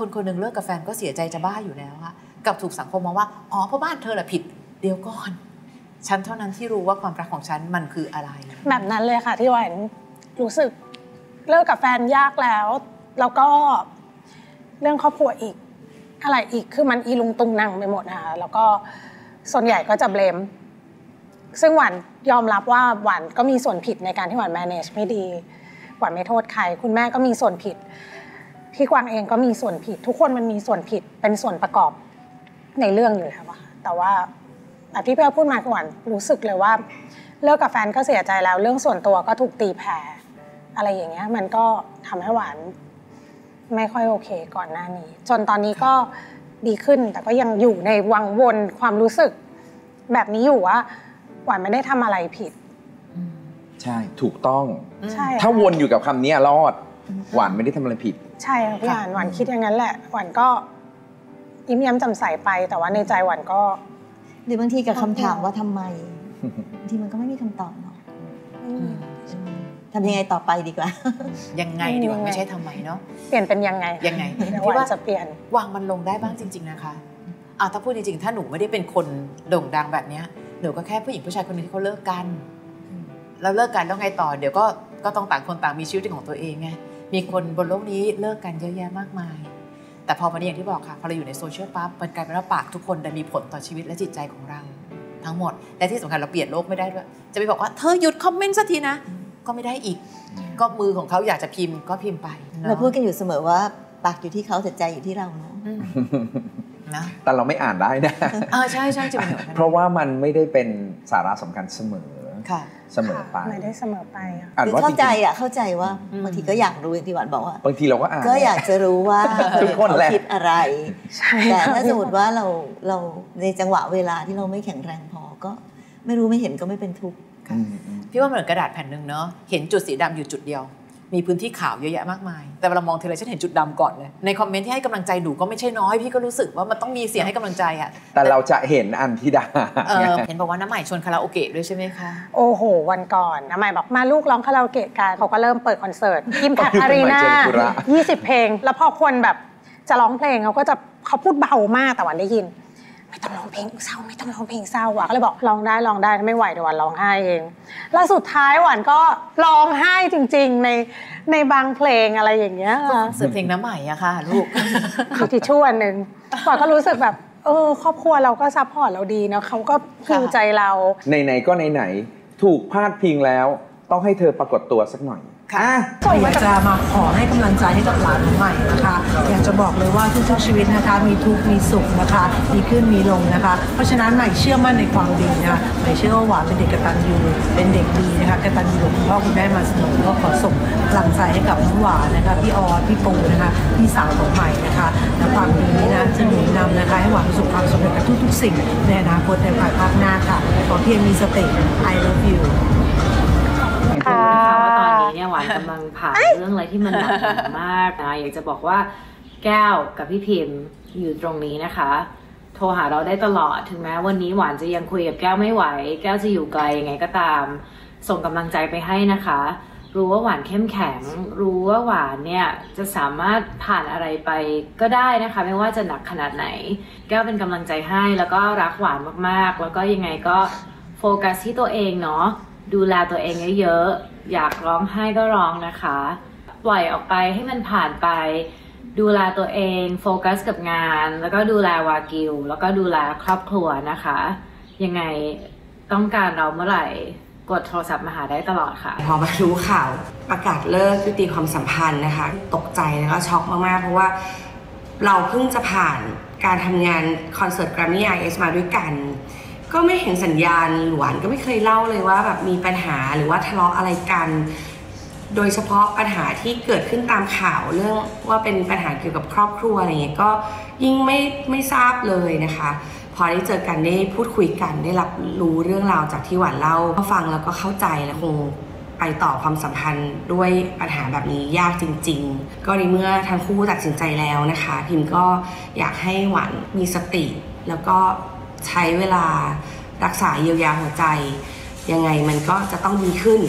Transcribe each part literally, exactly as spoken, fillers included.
คนคนหนึ่งเลิกกับแฟนก็เสียใจจะบ้าอยู่แล้วอะกับถูกสังคมมองว่าอ๋อเพราะบ้านเธอแหละผิดเดี๋ยวก่อนฉันเท่านั้นที่รู้ว่าความรักของฉันมันคืออะไรแบบนั้นเลยค่ะที่หวานรู้สึกเลิกกับแฟนยากแล้วแล้วก็เรื่องครอบครัวอีกอะไรอีกคือมันอีลุงตุงนังไปหมดนะคะแล้วก็ส่วนใหญ่ก็จะเบลมซึ่งหวานยอมรับว่าหวานก็มีส่วนผิดในการที่หวาน manage ไม่ดีหวานไม่โทษใครคุณแม่ก็มีส่วนผิดพี่กวางเองก็มีส่วนผิดทุกคนมันมีส่วนผิดเป็นส่วนประกอบในเรื่องอยู่แล้วค่ะแต่ว่าแบบที่พี่พูดมาหวานรู้สึกเลยว่าเลิกกับแฟนก็เสียใจแล้วเรื่องส่วนตัวก็ถูกตีแผ่อะไรอย่างเงี้ยมันก็ทำให้หวานไม่ค่อยโอเคก่อนหน้านี้จนตอนนี้ก็ดีขึ้นแต่ก็ยังอยู่ในวังวนความรู้สึกแบบนี้อยู่ว่าหวานไม่ได้ทำอะไรผิดใช่ถูกต้องใช่ถ้าวนอยู่กับคำนี้รอดหวานไม่ได้ทำอะไรผิดใช่ค่ะพี่หวานหวานคิดอย่างนั้นแหละหวานก็ยิ้มแย้มแจ่มใสไปแต่ว่าในใจหวานก็หรือบางทีกับคำถามว่าทำไมบางทีมันก็ไม่มีคำตอบหรอกทำยังไงต่อไปดีกว่ายังไงดีกว่าไม่ใช่ทำไมเนาะเปลี่ยนเป็นยังไงยังไงที่ว่าจะเปลี่ยนวางมันลงได้บ้างจริงๆนะคะอ่ะถ้าพูดจริงๆถ้าหนูไม่ได้เป็นคนโด่งดังแบบนี้หนูก็แค่ผู้หญิงผู้ชายคนนึงที่เขาเลิกกันแล้วเลิกกันแล้วไงต่อเดี๋ยวก็ก็ต้องต่างคนต่างมีชีวิตของตัวเองไงมีคนบนโลกนี้เลิกกันเยอะแยะมากมายแต่พอวันนี้อย่างที่บอกค่ะพอเราอยู่ในโซเชียลปั๊บมันกลายเป็นว่าปากทุกคนได้มีผลต่อชีวิตและจิตใจของเราทั้งหมดและที่สำคัญเราเปลี่ยนโลกไม่ได้ด้วยจะไปบอกว่าเธอหยุดคอมเมนต์สักทีนะก็ไม่ได้อีกก็มือของเขาอยากจะพิมพ์ก็พิมพ์ไปเราพูดกันอยู่เสมอว่าปากอยู่ที่เขาแต่ใจอยู่ที่เราเนาะนะแต่เราไม่อ่านได้นะอ่าใช่ใช่จริงเพราะว่ามันไม่ได้เป็นสาระสำคัญเสมอเสมอไปไม่ได้เสมอไปคือเข้าใจอ่ะเข้าใจว่าบางทีก็อยากรู้อย่างที่หวานบอกว่าบางทีเราก็อ่านก็อยากจะรู้ว่าเขาคิดอะไรแต่ถ้าสมมติว่าเราเราในจังหวะเวลาที่เราไม่แข็งแรงพอก็ไม่รู้ไม่เห็นก็ไม่เป็นทุกข์พี่ว่าเหมือนกระดาษแผ่นหนึ่งเนาะเห็นจุดสีดำอยู่จุดเดียวมีพื้นที่ขาวเยอะแยะมากมายแต่เวลามองทีไรฉันเห็นจุดดำก่อนเลยในคอมเมนต์ที่ให้กำลังใจหนูก็ไม่ใช่น้อยพี่ก็รู้สึกว่ามันต้องมีเสียงให้กำลังใจอะแต่เราจะเห็นอันที่ด่าเห็นบอกว่าน้ำใหม่ชวนคาราโอเกะด้วยใช่ไหมคะโอ้โหวันก่อนน้ำใหม่บอกมาลูกร้องคาราโอเกะกันเขาก็เริ่มเปิดคอนเสิร์ตอิมแพคอารีนายี่สิบเพลงแล้วพอคนแบบจะร้องเพลงเขาก็จะเขาพูดเบามากแต่วันได้ยินไม่ต้องร้องเพลงเศร้าไม่ต้องร้องเพลงเศร้าอ่ะก็เลยบอกร้องได้ร้องได้ไม่ไหวเดี๋ยวหวานร้องไห้เองแล้วสุดท้ายหวานก็ร้องไห้จริงๆในในบางเพลงอะไรอย่างเงี้ยเสือเพลงน้ำใหม่อะค่ะลูกคือที่ช่วยหนึ่งหวานก็รู้สึกแบบเออครอบครัวเราก็ซัพพอร์ตเราดีเนาะเขาก็ฮิวใจเราไหนๆก็ไหนๆถูกพาดพิงแล้วต้องให้เธอปรากฏตัวสักหน่อยอยากจะมาขอให้กำลังใจให้กับหลานใหม่นะคะอยากจะบอกเลยว่าทุกๆชีวิตนะคะมีทุกข์มีสุขนะคะมีขึ้นมีลงนะคะเพราะฉะนั้นใหม่เชื่อมั่นในความดีนะคะใหม่เชื่อว่าหวานเป็นเด็กกตัญญูเป็นเด็กดีนะคะกตัญญูคุณพ่อคุณแม่มาเสมอก็ขอส่งกำลังใจให้กับน้องหวานนะคะพี่ออพี่ปูนะคะพี่สาวของใหม่นะคะและความดีนี้นะจะหนุนนำนะคะให้หวานประสบความสำเร็จกับทุกๆสิ่งในอนาคตในภายภาคหน้าค่ะขอเพียงมีสติ I love you ค่ะว่าตอนนี้เนี่ยหวานกำลังผ่านเรื่องอะไรที่มันหนักมากนะอยากจะบอกว่าแก้วกับพี่พิมพ์อยู่ตรงนี้นะคะโทรหาเราได้ตลอดถึงแม้วันนี้หวานจะยังคุยกับแก้วไม่ไหวแก้วจะอยู่ไกลยังไงก็ตามส่งกำลังใจไปให้นะคะรู้ว่าหวานเข้มแข็งรู้ว่าหวานเนี่ยจะสามารถผ่านอะไรไปก็ได้นะคะไม่ว่าจะหนักขนาดไหนแก้วเป็นกำลังใจให้แล้วก็รักหวานมากๆแล้วก็ยังไงก็โฟกัสที่ตัวเองเนาะดูแลตัวเองเยอะๆอยากร้องไห้ก็ร้องนะคะปล่อยออกไปให้มันผ่านไปดูแลตัวเองโฟกัสกับงานแล้วก็ดูแลวากิวแล้วก็ดูแลครอบครัวนะคะยังไงต้องการเราเมื่อไหร่กดโทรศัพท์มาหาได้ตลอดค่ะพอมารู้ข่าวประกาศเลิกยุติความสัมพันธ์นะคะตกใจแล้วก็ช็อกมากๆเพราะว่าเราเพิ่งจะผ่านการทำงานคอนเสิร์ต Grammy ไอ เอส มาด้วยกันก็ไม่เห็นสัญญาณหวานก็ไม่เคยเล่าเลยว่าแบบมีปัญหาหรือว่าทะเลาะอะไรกันโดยเฉพาะปัญหาที่เกิดขึ้นตามข่าวเรื่องว่าเป็นปัญหาเกี่ยวกับครอบครัวอะไรเงี้ยก็ยิ่งไม่ไม่ทราบเลยนะคะพอได้เจอกันได้พูดคุยกันได้รับรู้เรื่องราวจากที่หวานเล่าก็ฟังแล้วก็เข้าใจและคงไปต่อความสัมพันธ์ด้วยปัญหาแบบนี้ยากจริงๆก็ในเมื่อทั้งคู่ตัดสินใจแล้วนะคะพิมก็อยากให้หวานมีสติแล้วก็ใช้เวลารักษาเยียวยาหัวใจยังไงมันก็จะต้องดีขึ้น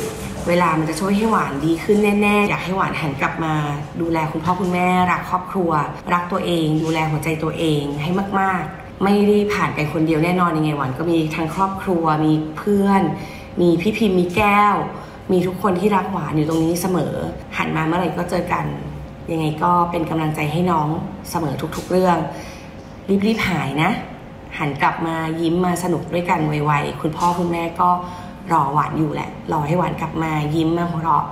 เวลามันจะช่วยให้หวานดีขึ้นแน่ๆอยากให้หวานหันกลับมาดูแลคุณพ่อคุณแม่รักครอบครัวรักตัวเองดูแลหัวใจตัวเองให้มากๆไม่ได้ผ่านไปคนเดียวแน่นอนยังไงหวานก็มีทั้งครอบครัวมีเพื่อนมีพี่พิมพ์มีแก้วมีทุกคนที่รักหวานอยู่ตรงนี้เสมอหันมาเมื่อไหร่ก็เจอกันยังไงก็เป็นกำลังใจให้น้องเสมอทุกๆเรื่องรีบๆหายนะหันกลับมายิ้มมาสนุกด้วยกันไวๆคุณพ่อคุณแม่ก็รอหวานอยู่แหละรอให้หวานกลับมายิ้มมาหัวเราะ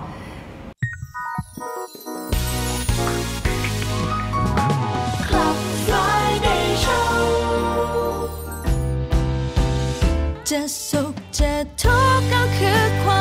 จะสุขจะทุกข์ก็คือความ